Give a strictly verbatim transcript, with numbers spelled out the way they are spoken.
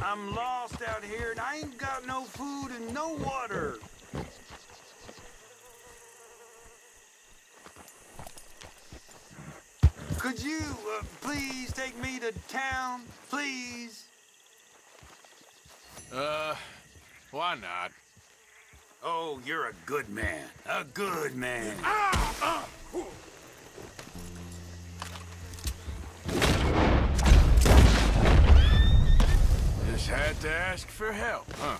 I'm lost out here and I ain't got no food and no water. Could you, uh, please take me to town, please? Uh, why not? Oh, you're a good man. A good man. Ah! Ah! Just had to ask for help, huh?